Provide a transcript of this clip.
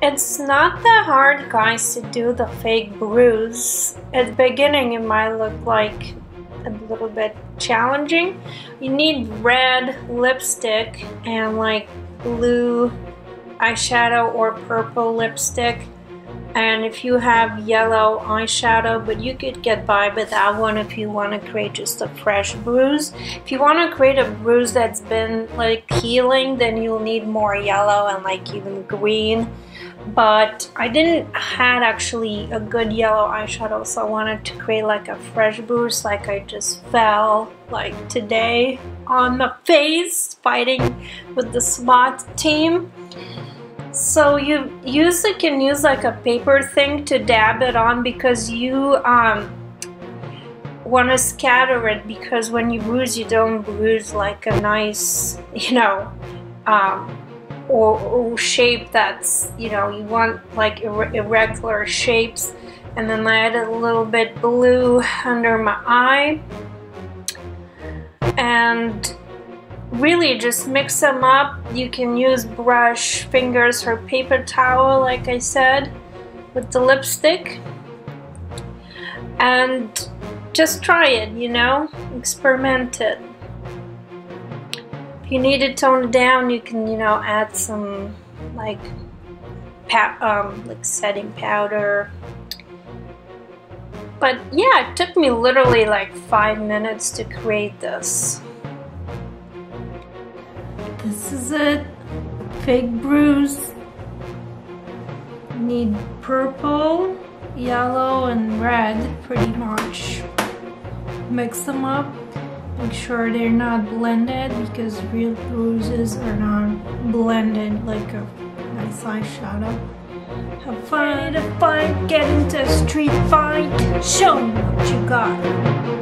It's not that hard, guys, to do the fake bruise. At the beginning it might look like a little bit challenging. You need red lipstick and like blue eyeshadow or purple lipstick, and if you have yellow eyeshadow, but you could get by with that one if you want to create just a fresh bruise. If you want to create a bruise that's been like healing, then you'll need more yellow and like even green. But I didn't had actually a good yellow eyeshadow, so I wanted to create like a fresh bruise, like I just fell like today on the face fighting with the SWAT team. So you can use like a paper thing to dab it on, because you want to scatter it, because when you bruise, you don't bruise like a nice, you know, or shape that's, you know, you want like irregular shapes. And then I added a little bit blue under my eye, and really just mix them up. You can use brush, fingers, or paper towel, like I said, with the lipstick, and just try it, you know, experiment it. If you need to tone it down, you can, you know, add some like setting powder. But yeah, it took me literally like 5 minutes to create this. This is it, fake bruise. You need purple, yellow, and red pretty much. Mix them up. Make sure they're not blended, because real bruises are not blended like a nice eyeshadow. Have fun, get into a street fight, show me what you got.